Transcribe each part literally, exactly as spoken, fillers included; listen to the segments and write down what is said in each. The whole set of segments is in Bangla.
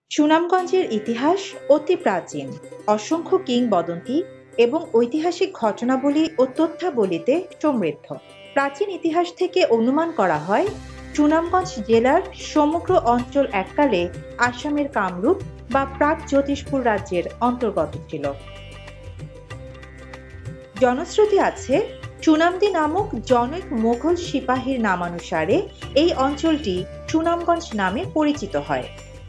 সুনামগঞ্জের ইতিহাস অতি প্রাচীন, অসংখ্য কিংবদন্তি এবং ঐতিহাসিক ঘটনাবলী ও তথ্যাবলিতে সমৃদ্ধ। প্রাচীন ইতিহাস থেকে অনুমান করা হয় সুনামগঞ্জ জেলার সমগ্র অঞ্চল এককালে আসামের কামরূপ বা প্রাক জ্যোতিষপুর রাজ্যের অন্তর্গত ছিল। জনশ্রুতি আছে সুনামদি নামক জনৈক মোগল সিপাহীর নামানুসারে এই অঞ্চলটি সুনামগঞ্জ নামে পরিচিত হয়।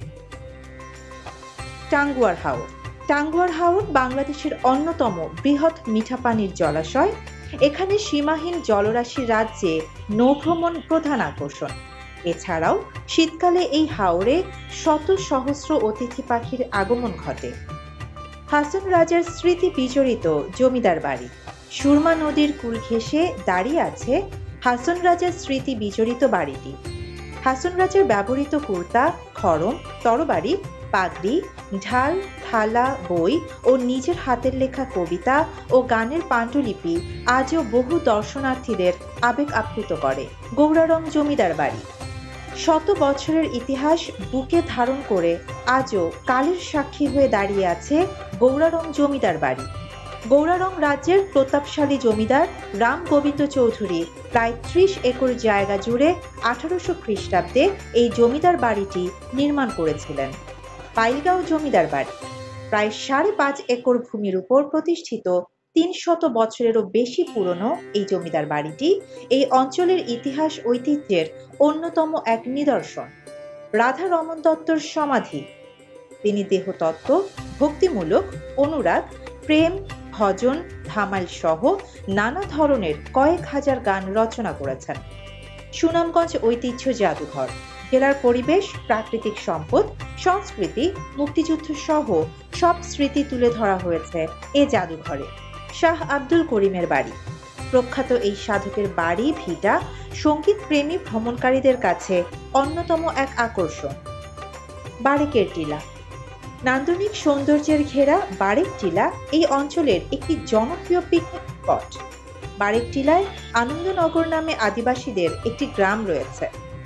টাঙ্গুয়ার হাওর টাঙ্গুয়ার হাওর বাংলাদেশের অন্যতম বৃহৎ মিঠা পানির জলাশয়। এখানে সীমাহীন জলরাশির রাজ্যে নৌভ্রমণ প্রধান আকর্ষণ। এছাড়াও শীতকালে এই হাওরে শত সহস্র অতিথি পাখির আগমন ঘটে। হাসন রাজার স্মৃতি বিজড়িত জমিদার বাড়ি। সুরমা নদীর কূল ঘেঁষে দাঁড়িয়ে আছে হাসন রাজার স্মৃতি বিজড়িত বাড়িটি। হাসন রাজার ব্যবহৃত কুর্তা, খড়ম, তরবারি, পাগড়ি, ঢাল, থালা, বই ও নিজের হাতের লেখা কবিতা ও গানের পাণ্ডুলিপি আজও বহু দর্শনার্থীদের আবেগ আপ্লুত করে। গৌরারং জমিদার বাড়ি শত বছরের ইতিহাস বুকে ধারণ করে আজও কালের সাক্ষী হয়ে দাঁড়িয়ে আছে গৌরারং জমিদার বাড়ি। গৌরারং রাজ্যের প্রতাপশালী জমিদার রাম গোবিন্দ চৌধুরী প্রায় ত্রিশ একর জায়গা জুড়ে আঠারোশো খ্রিস্টাব্দে এই জমিদার বাড়িটি নির্মাণ করেছিলেন। পাইলগাঁও জমিদার বাড়ি প্রায় সাড়ে পাঁচ একর ভূমির উপর প্রতিষ্ঠিত তিন শত বছরেরও বেশি পুরনো এই জমিদার বাড়িটি এই অঞ্চলের ইতিহাস ঐতিহ্যের অন্যতম এক নিদর্শন। রাধা রমন দত্তর সমাধি। তিনি দেহতত্ত্ব, ভক্তিমূলক, অনুরাগ, প্রেম, ভজন, ধামাইল সহ নানা ধরনের কয়েক হাজার গান রচনা করেছেন। সুনামগঞ্জ ঐতিহ্য জাদুঘর জেলার পরিবেশ, প্রাকৃতিক সম্পদ, সংস্কৃতি, মুক্তিযুদ্ধ সহ সব স্মৃতি তুলে ধরা হয়েছে এ জাদুঘরে। শাহ আব্দুল করিমের বাড়ি প্রখ্যাত এই সাধকের বাড়ি ভিটা সঙ্গীত প্রেমী ভ্রমণকারীদের কাছে অন্যতম এক আকর্ষণ। বারেকের টিলা নান্দনিক সৌন্দর্যের ঘেরা বারেক টিলা এই অঞ্চলের একটি জনপ্রিয় পিকনিক স্পট। বারেক টিলায় আনন্দনগর নামে আদিবাসীদের একটি গ্রাম রয়েছে।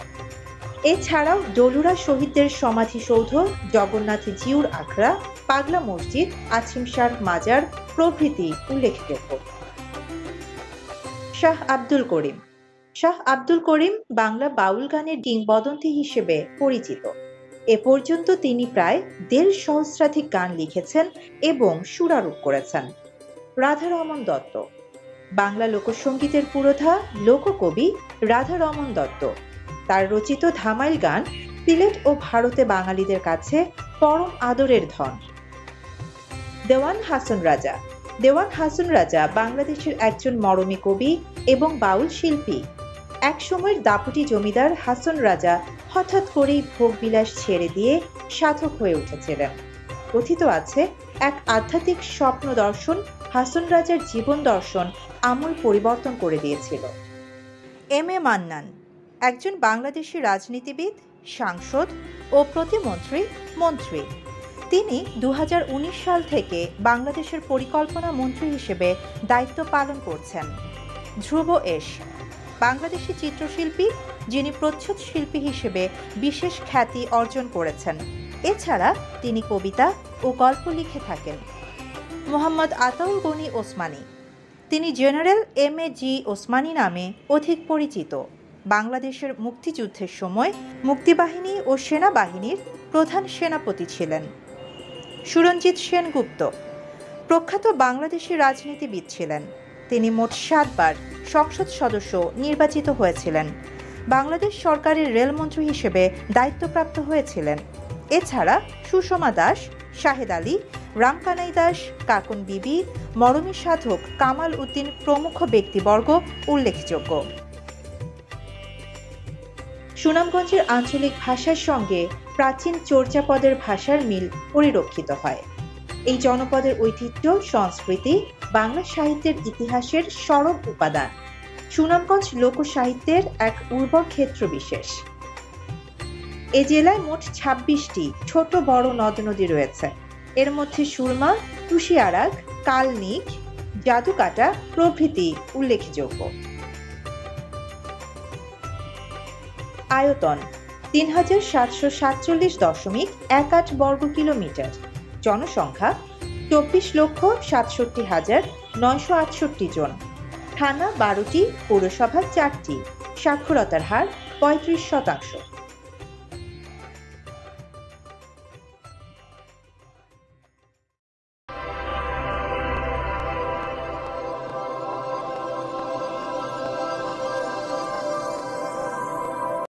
এছাড়াও ডলুরা শহীদদের সমাধিসৌধ, জগন্নাথ জিউর আখড়া, পাগলা মসজিদ, আছিমশার মাজার প্রভৃতি উল্লেখযোগ্য। শাহ আব্দুল করিম শাহ আব্দুল করিম বাংলা বাউল গানের কিংবদন্তি হিসেবে পরিচিত। এ পর্যন্ত তিনি প্রায় দেড় সহস্রাধিক গান লিখেছেন এবং সুরারোপ করেছেন। রাধা রমন দত্ত বাংলা লোকসঙ্গীতের পুরোধা লোককবি রাধা রমন দত্ত। তার রচিত ধামাইল গান সিলেট ও ভারতে বাঙালিদের কাছে পরম আদরের ধন। দেওয়ান হাসন রাজা দেওয়ান হাসন রাজা বাংলাদেশের একজন মরমী কবি এবং বাউল শিল্পী। এক সময়ের দাপুটি জমিদার হাসন রাজা হঠাৎ করেই ভোগবিলাস ছেড়ে দিয়ে সাধক হয়ে উঠেছিলেন। কথিত আছে এক আধ্যাত্মিক স্বপ্ন দর্শন হাসন রাজার জীবন দর্শন আমূল পরিবর্তন করে দিয়েছিল। এম এ মান্নান একজন বাংলাদেশি রাজনীতিবিদ, সাংসদ ও প্রতিমন্ত্রী মন্ত্রী। তিনি দু হাজার উনিশ সাল থেকে বাংলাদেশের পরিকল্পনা মন্ত্রী হিসেবে দায়িত্ব পালন করছেন। ধ্রুব এস বাংলাদেশি চিত্রশিল্পী, যিনি প্রচ্ছদ শিল্পী হিসেবে বিশেষ খ্যাতি অর্জন করেছেন। এছাড়া তিনি কবিতা ও গল্প লিখে থাকেন। মোহাম্মদ আতাউল গনি ওসমানী তিনি general M A G Osmani নামে অধিক পরিচিত। বাংলাদেশের মুক্তিযুদ্ধের সময় মুক্তিবাহিনী ও সেনাবাহিনীর প্রধান সেনাপতি ছিলেন। সুরঞ্জিত সেনগুপ্ত প্রখ্যাত বাংলাদেশি রাজনীতিবিদ ছিলেন। তিনি মোট সাতবার সংসদ সদস্য নির্বাচিত হয়েছিলেন। বাংলাদেশ সরকারের রেলমন্ত্রী হিসেবে দায়িত্বপ্রাপ্ত হয়েছিলেন। এছাড়া সুষমা দাস, শাহেদ আলী, রামকানাই দাস, কাকুন বিবি, মরমী সাধক কামাল উদ্দিন প্রমুখ ব্যক্তিবর্গ উল্লেখযোগ্য। সুনামগঞ্জের আঞ্চলিক ভাষার সঙ্গে প্রাচীন চর্যাপদের ভাষার মিল পরিলক্ষিত হয়। এই জনপদের ঐতিহ্য, সংস্কৃতি বাংলা সাহিত্যের ইতিহাসের সরব উপাদান। সুনামগঞ্জ লোক সাহিত্যের এক উর্বর ক্ষেত্র বিশেষ। এ জেলায় মোট ছাব্বিশটি ছোট বড় নদ নদী রয়েছে। এর মধ্যে সুরমা, তুষিয়ারাগ, কালনিক, জাদুকাটা প্রভৃতি উল্লেখযোগ্য। আয়তন তিন হাজার সাতশো সাতচল্লিশ দশমিক এক আট বর্গ কিলোমিটার। জনসংখ্যা চব্বিশ লক্ষ সাতষট্টি হাজার নয়শো আটষট্টি জন। থানা বারোটি, পৌরসভা চারটি। সাক্ষরতার হার পঁয়ত্রিশ শতাংশ।